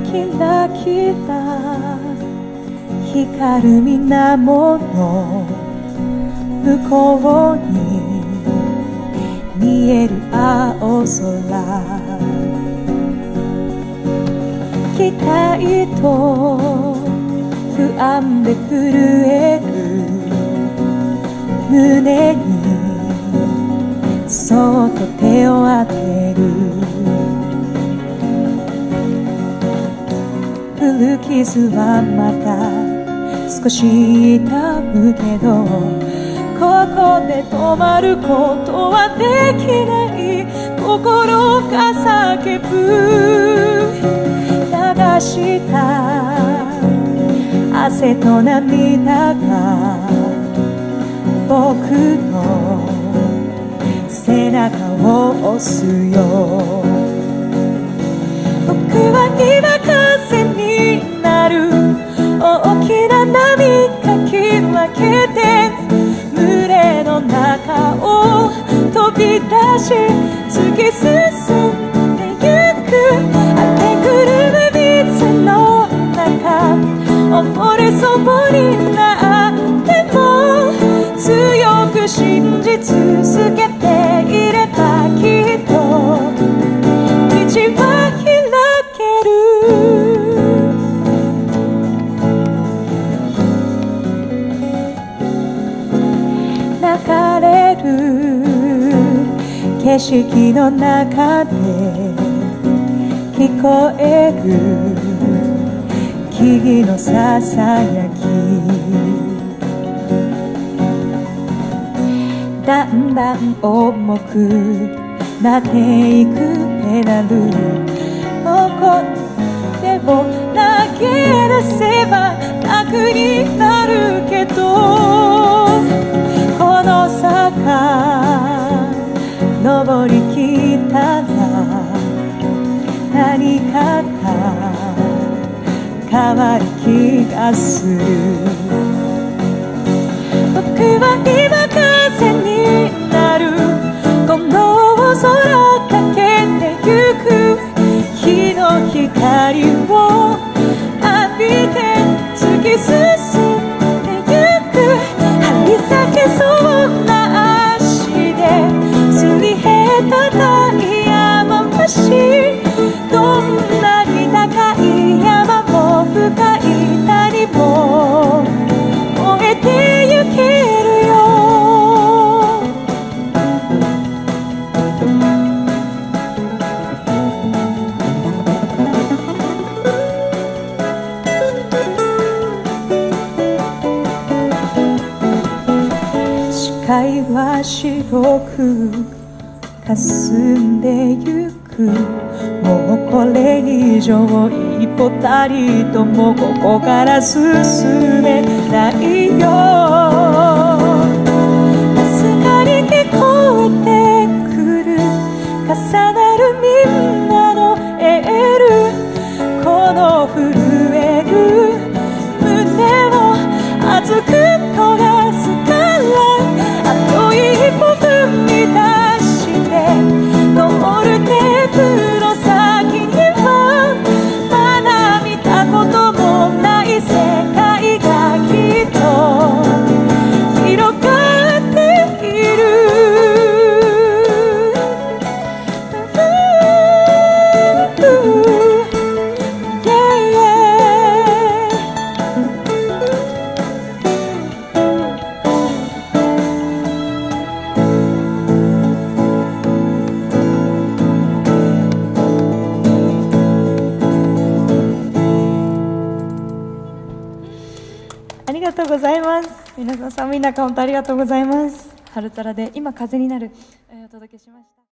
キラキラ光る水面の向こうに見える青空、期待と不安で震える胸にそっと手を当てる。古傷はまた少し痛むけど、ここで止まることはできない。心が叫ぶ。流した汗と涙が僕の背中を押すよ。僕は今風になる。大きな波かき分けて群れの中を飛び出し突き進んでゆく。あふれくる水の中溺れそうになっても強く信じ続けていればきっと道は開ける。流れる景色の中で聞こえる木々のささやき、だんだん重くなっていくペダル。どこでも投げ出せば楽になるけど、この坂登りきったら何かが変わる気がする。僕は今風になる。この大空かけてゆく日の光を浴びて突き進んでゆく。張り裂けそうな足ですり減ったダイヤの橋、どんなに高い山も深い谷も越えてゆけるよ。視界は白く霞んでゆく。もうこれ以上一歩たりともここから進めないよ。かすかに聞こえてくる重なるみんなのエール。この震える胸を熱く焦がすから、あと一歩踏み出してゴールテープの先にはまだ見たこともない世界がきっと広がっている。ありがとうございます。皆さん寒い中本当ありがとうございます。ハルトラで今風になるお届けしました。